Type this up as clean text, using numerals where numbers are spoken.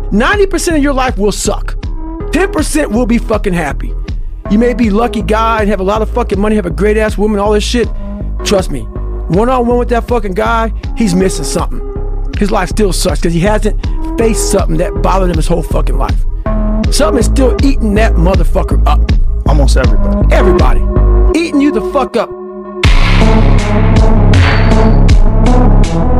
90% of your life will suck. 10% will be fucking happy. You may be a lucky guy and have a lot of fucking money, have a great ass woman, all this shit. Trust me, one-on-one with that fucking guy, he's missing something. His life still sucks because he hasn't faced something that bothered him his whole fucking life. Something is still eating that motherfucker up. Almost everybody. Everybody. Eating you the fuck up.